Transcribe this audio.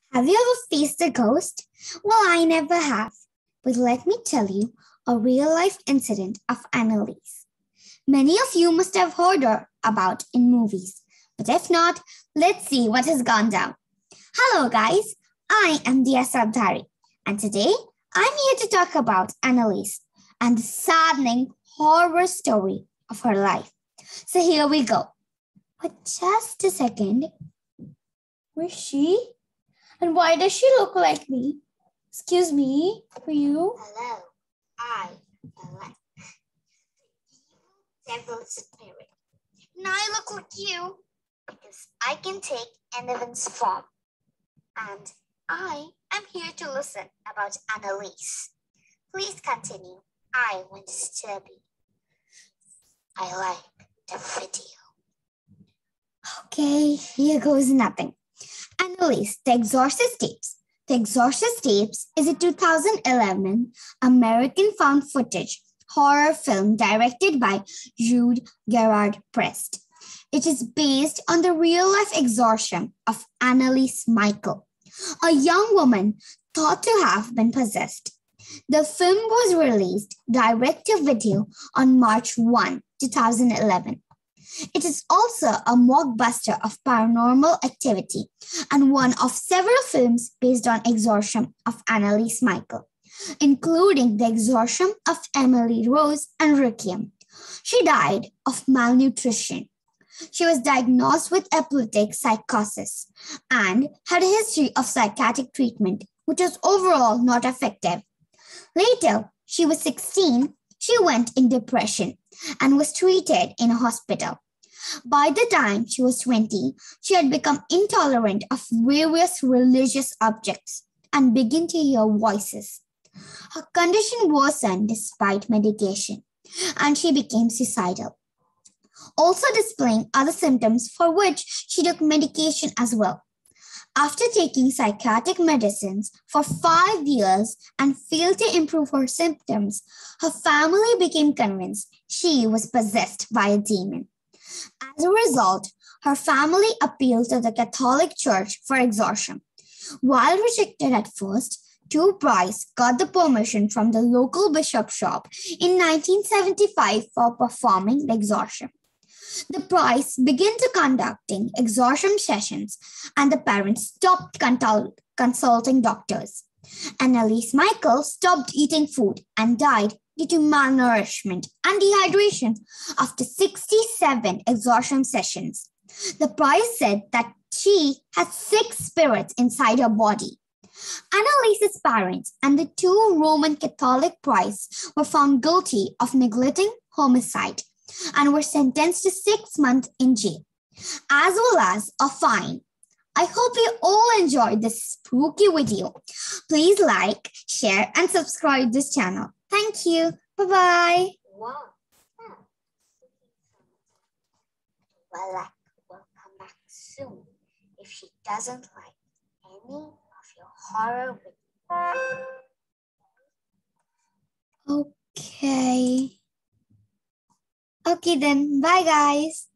Have you ever faced a ghost? Well, I never have. But let me tell you a real-life incident of Anneliese. Many of you must have heard her about in movies. But if not, let's see what has gone down. Hello guys, I am Diya Sapdhare. And today, I'm here to talk about Anneliese and the saddening horror story of her life. So here we go. But just a second. Where's she? And why does she look like me? Excuse me, for you? Hello, I am like the evil devil spirit. And I look like you because I can take anyone's form. And I am here to listen about Anneliese. Please continue. I won't disturb you. I like the video. Okay, here goes nothing. Anneliese, The Exorcist Tapes. The Exorcist Tapes is a 2011 American found footage horror film directed by Jude Gerard Prest. It is based on the real-life exorcism of Anneliese Michel, a young woman thought to have been possessed. The film was released direct-to-video on March 1, 2011. It is also a mockbuster of Paranormal Activity and one of several films based on exorcism of Anneliese Michel, including The Exorcism of Emily Rose and Requiem. She died of malnutrition. She was diagnosed with epileptic psychosis and had a history of psychiatric treatment, which was overall not effective. Later, she was 16. She went in depression and was treated in a hospital. By the time she was 20, she had become intolerant of various religious objects and began to hear voices. Her condition worsened despite medication, and she became suicidal, also displaying other symptoms for which she took medication as well. After taking psychiatric medicines for 5 years and failed to improve her symptoms, her family became convinced she was possessed by a demon. As a result, her family appealed to the Catholic Church for exorcism. While rejected at first, Jude Price got the permission from the local bishop shop in 1975 for performing the exorcism. The Price began to conducting exorcism sessions, and the parents stopped consulting doctors. Anneliese Michel stopped eating food and died due to malnourishment and dehydration after 67 exorcism sessions. The Price said that she had 6 spirits inside her body. Anneliese's parents and the 2 Roman Catholic priests were found guilty of neglecting homicide and were sentenced to 6 months in jail, as well as a fine. I hope you all enjoyed this spooky video. Please like, share, and subscribe this channel. Thank you. Bye-bye. Wow. Well, will come back soon if she doesn't like any of your horror videos. Okay then. Bye, guys.